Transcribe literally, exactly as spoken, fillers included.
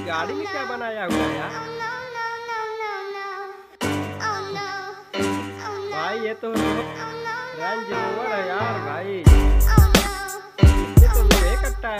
गाड़ी में क्या बनाया हुआ है यार? भाई ये तो रेंज रोवर है यार,